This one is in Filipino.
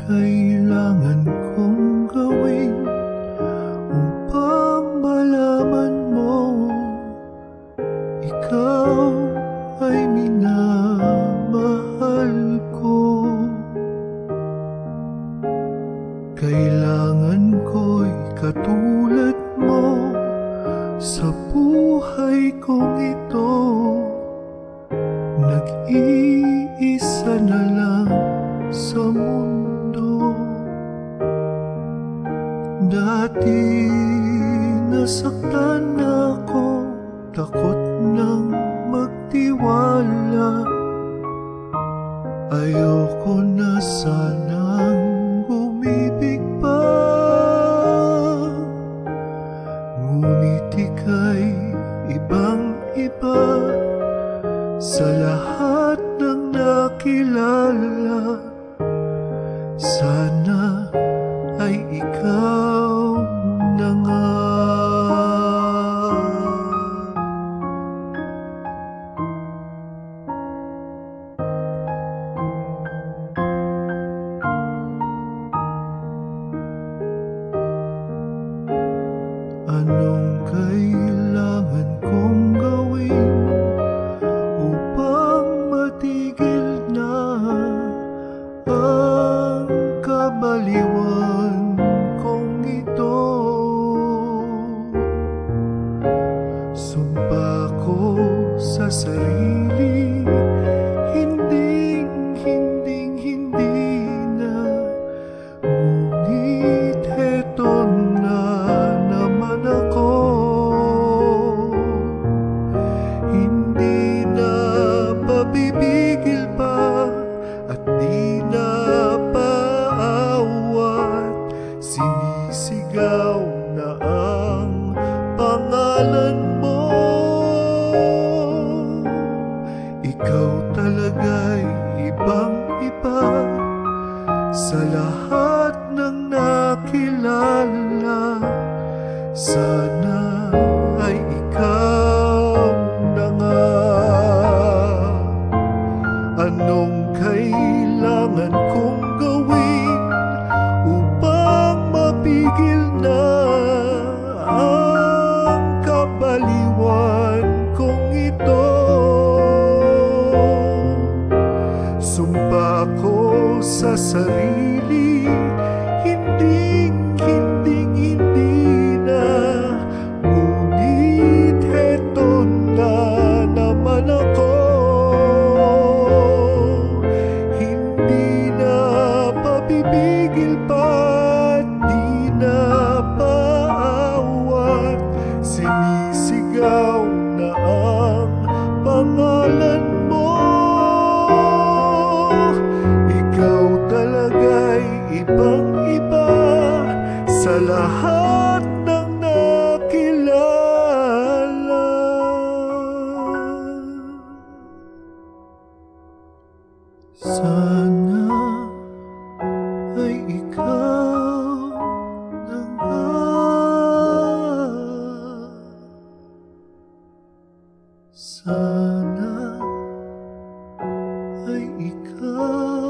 kailangan kong gawin upang malaman mo ikaw ay minamahal ko? Kailangan ko'y katulad mo sa buhay kong ito. Nag-iisa na lang sa mundo. Dati nasaktan ako, takot nang magtiwala. Ayoko na sanang umibig pa, ngunit ika'y ibang-iba sa lahat ng nakilala. Sana ay ikaw na nga. Anong kailangan kong gawin upang matigil na ang kabaliwan kong ito? Sumpa ko sa sarili, hindi na, ngunit heto na naman ako. Hindi na pabibigil pa at di na paawat, sinisigaw na ang pangalan mo. Ikaw talaga'y ibang-iba sa lahat ng nakilala. Sana ay ikaw na nga. Anong kailangan kong gawin upang mapigil na ang kabaliwan kong ito? Sumpa ko sa sarili, hindi na, ngunit heto na naman ako. Hindi na pabibigil pa, di na paawat, sinisigaw na ang pangalan mo. Ikaw talaga'y ibang-iba sa lahat ng nakilala. Sana ay ikaw na nga. Sana ay ikaw